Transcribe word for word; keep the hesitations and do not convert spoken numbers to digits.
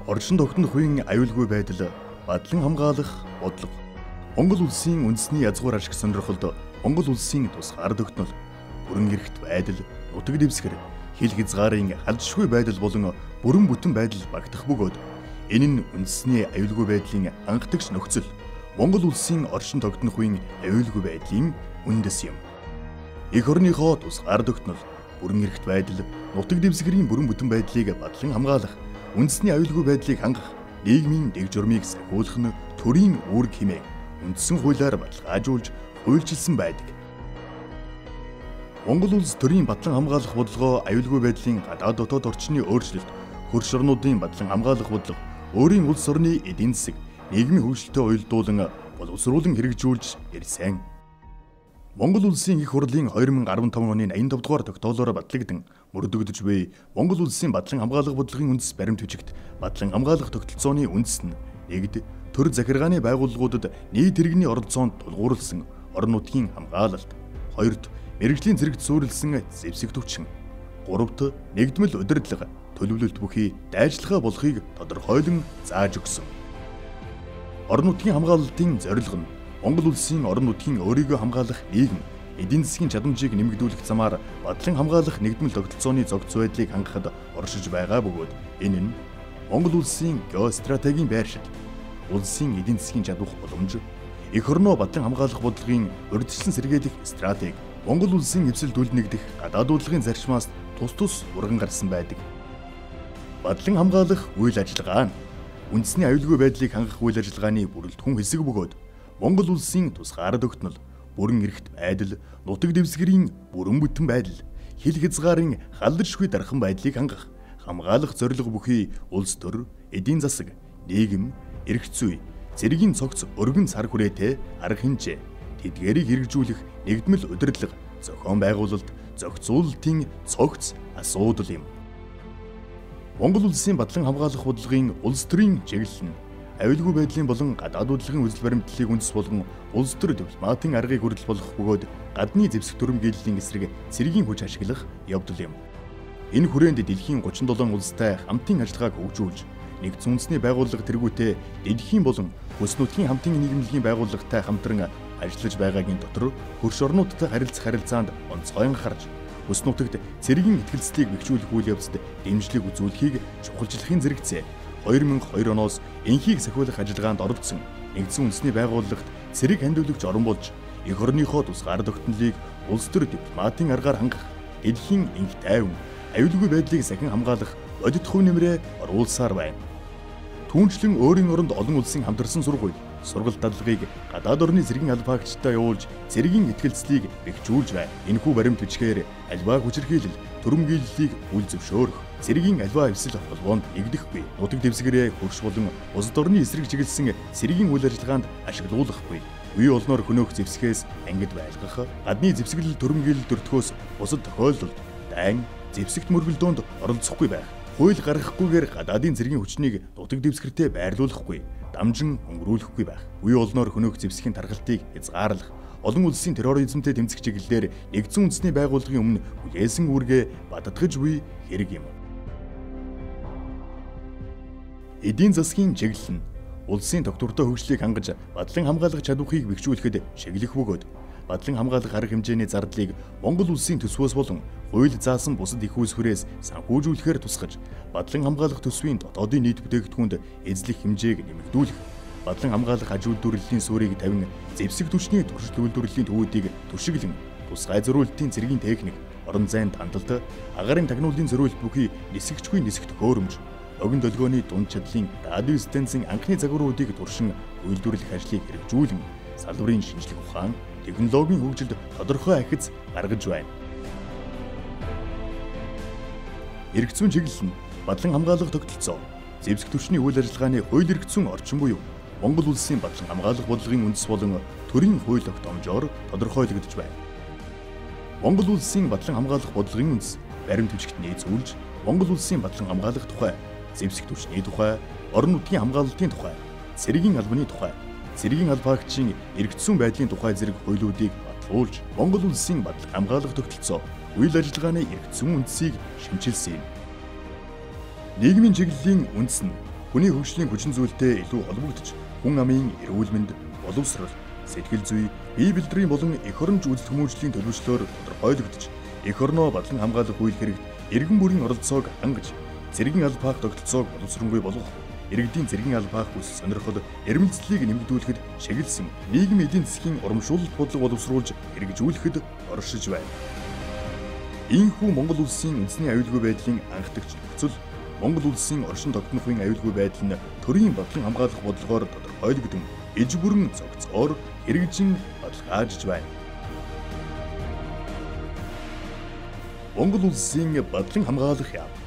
Орчин тогтнох үеийн аюулгүй байдал, бадлан хамгаалах бодлого. Монгол улсын үндэсний язгуур ашиг сонирхолд Монгол улсын тусгаар тогтнол, бүрэн эрхт байдал, нутаг дэвсгэр, хил хязгаарын халдшгүй байдал болон бүрэн бүтэн байдал багтах бөгөөд энэ нь үндэсний аюулгүй байдлын анхдагч нөхцөл, Монгол улсын орчин тогтнох үеийн аюулгүй байдлын үндэс юм. Эх орныхоо тусгаар тогтнол, бүрэн эрхт байдал, нутаг дэвсгэрийн бүрэн бүтэн байдлыг бадлан хамгаалах, үндэсний аюулгүй байдлыг хангах, нийгмийн дэг журмыг сахиулах нь төрийн үүрэг хэмээн үндсэн хуулиар баталгаажуулж хуульчилсан байдаг. Монгол улс төрийн батлан хамгаалах бодлогоо аюулгүй байдлын гадаад дотоод орчны өөрчлөлт, хөрш орнуудын батлан хамгаалах бодлого, өөрийн улс орны эдийн засаг, нийгмийн хөгжилтэй уялдуулан боловсруулан хэрэгжүүлж ирсэн. Монгол улсын их хурлын две тысячи пятнадцать оны eighty-five дугаар тогтоолоор батлагдсан мөрдөгдөж буй Монгол улсын батлан хамгаалах бодлогын үндэс баримт бичигт батлан хамгаалах тогтолцооны үндэс нь нэгд төр захиргааны байгууллагуудад нийт иргэний оролцоонд тулгуурласан орон нутгийн хамгаалалт, хоёрт мэрэгжлийн зэрэгт суурилсан зэвсэг төвчин, гуравт нэгдмэл удирдлага, төлөвлөлт бүхий дайжлага болохыг тодорхойлон зааж өгсөн. Орон нутгийн хамгаалалтын зорилго нь Монгол улсын орон нутгийн өөрийгөө хамгаалах нийгэм, эдийн засгийн чадамжийг нэмэгдүүлэх замаар батлан хамгаалах нэгдмэл тогтолцооны зохицоо байдлыг хангахад оршиж байгаа бөгөөд энэ нь Монгол улсын геостратегийн байршил, улсын эдийн засгийн чадвах боломж, эх орноо батлан хамгаалах бодлогын урьдчилан сэргийлэх стратеги, Монгол улсын эвсэлд үлнэгдэх гадаад удирдлагын зарчмаас тус тус урган гарсан байдаг. Батлан хамгаалах үйл ажиллагаа нь үндэсний аюулгүй байдлыг хангах үйл ажиллагааны бүрэлдэхүүн хэсэг бөгөөд Монгол улсын тусгаар тогтнол, бүрэн эрхт байдал, нутаг дэвсгэрийн бүрэн бүтэн байдал, хил хязгаарын халдшгүй дархан байдлыг хангах, хамгаалах зорилго бүхий улс төр, эдийн засаг, нийгэм, эрх зүй, цэргийн цогц өргөн сар хүрээтэй арга хэмжээ, тэдгээрийг хэрэгжүүлэх нэгдмэл удирдлага, зохион байгуулалт, зохицуулалтын цогц асуудал юм. Монгол улсын батлан хамгаалах бодлогын улс төрийн чиглэл нь аюулгүй байдлын болон гадаад удирдлагын үзэл баримтлалыг үндэс болгон улс төр дипломатын аргыг хүрдэл болгох бөгөөд гадны зэвсэг төрөмгийллийн эсрэг цэргийн хүч ашиглах явдал юм. Энэ хүрээнд дэлхийн thirty seven улстай хамтын ажиллагааг хөгжүүлж, нэгдсэн үндэсний байгууллага тэргүүтээ дэлхийн болон бүс нутгийн хамтын нийгэмлэгийн байгууллагатай хамтран ажиллаж байгаагийн дотор хөрш орнуудтай харилцах харилцаанд онцгой анхаарч, бүс нутагт цэргийн итгэлцлийг бэхжүүлэх үйл явцад дэмжлэг үзүүлэхийг чухалчлахын зэрэгцээ two thousand two оноос энхийг сахиулах ажиллагаанд оролцсон нэгдсэн үндэсний байгууллагт цэрэг хандиулагч орон болж эх орныхоо тусгаар тогтнолыг улс төр дипломатын аргаар хангах, дэлхийн энх тайван, аюулгүй байдлыг сахин хамгаалах бодит хувь нэмрээ оруулсаар байна. Түүнчлэн өөрийн оронд олон улсын хамтарсан сургууль, сургалт дадлагыг гадаад орны цэргийн албаагчтай явуулж цэргийн итгэлцлийг бэхжүүлж байна. Энэхүү баримт бичгээр альва хүчирхийлэл, төрөмгийллийг үл зөвшөөрөх, цэргийн альва эвсэл холбоонд нэгдэхгүй, нутаг дэвсгэрээ хөрш болон улс орны эсрэг чиглэсэн цэргийн үйл ажиллагаанд ашиглуулахгүй, үе олноор хөнөөх зэвсгээс ангид байлгах, гадны зэвсгэлэл төрөмгийлэл төртгөөс бусад тохиолдолд дайн зэвсэгт мөргөлдөөнд оролцохгүй байх, хууль гаргахгүйгээр гадаадын цэргийн хүчнийг нутаг дэвсгэртээ байрлуулахгүй, дамжин өнгөрүүлэхгүй байх, үе олноор хөнөөх зэвсгийн тархалтыг хязгаарлах, олон улсын терроризмтэй тэмцэх чиглэлээр нэгдсэн үндэсний байгууллагын өмнө хүлээсэн үүргээ баддгаж буй хэрэг юм. Эдийн засгийн чиглэл нь улсын тогтвортой хөгжлийг хангаж батлан хамгаалах чадварыг бэхжүүлэхэд шиглэх бөгөөд батлан хамгаалах арга хэмжээний зардлыг Монгол улсын төсвөөс болон хууль заасан бусад их үүсвэрээс санхүүжүүлэхээр тусгаж, батлан хамгаалах төсвийн дотоодын нийт бүтээгдэхүүнд эзлэх хэмжээг нэмэгдүүлэх, батлан хамгаалах аж үйлдвэрлэлийн суурийг тавин зэвсэг түвшний туршилт үйлдвэрлэлийн төвүүдийг түшиглэн, тусгай зориултын цэргийн техник, орон зайн тандалт, агаарын тагнуулын зориулт бүхий нисгчгүй нисэх төхөөрөмж, огн долгионы дунд чадлын радио станцын анхны загваруудыг туршин үйлдвэрлэх ажлыг хэрэгжүүлэн, салбарын шинжлэх ухаан, технологийн хөгжилд тодорхой ахиц гаргаж байна. Эрх зүйн чиглэл нь батлан хамгаалах тогтолцоо, зэвсэг түвшний үйл ажиллагааны хууль эрх зүйн орчин буюу Монгол улсын батлан хамгаалах бодлогын үндэс болон төрийн хууль тогтоомжоор тодорхойлогдож байна. Монгол улсын батлан хамгаалах бодлогын үндэс баримт бичигт нээцүүлж, Монгол улсын батлан хамгаалах тухай, зэвсэг түвшний тухай, орон нутгийн хамгаалалтын тухай, цэргийн албаны тухай, цэргийн албаагчийн эргэцсэн байдлын тухай зэрэг хуулиудыг батлуулж, Монгол улсын батлан хамгаалах тогтолцоо, үйл ажиллагааны эргэцсэн үндэсийг шинжилсэн юм. Нийгмийн чиглэлийн үндэс нь Хүний хөгжлийн хүчин зүйлтэй илүү холбогдож, хүн амын эрүүл мэнд, боловсрол, сэтгэл зүй, бие бэлтрийн болон эх оронч үйлдэл хүмүүжлийн төлөвчлөөр тодорхойлогдож, эх орноо батлан хамгаалах үйл хэрэгт иргэн бүрийн оролцоог хангаж, цэргийн аль паах тогтолцоог боловсронгүй болгох, иргэдийн цэргийн аль паах хүс сонирхол, эрмэлзлийг нэмэгдүүлэхэд шагилсан нийгмийн эдийн засгийн урамшуулалт бодлого боловсруулж хэрэгжүүлэхэд оршиж байна. Ийхүү Монгол улсын үндэсний аюулгүй байдлын анхдагч нөхцөл, Монгол улсын оршин тогтнохын аюулгүй байдал нь төрийн батлан хамгаалах бодлогоор тодорхойлогдсон иж бүрэн цогцоор хэрэгжин баталгаажж байна. Монгол улсын батлан хамгаалах яам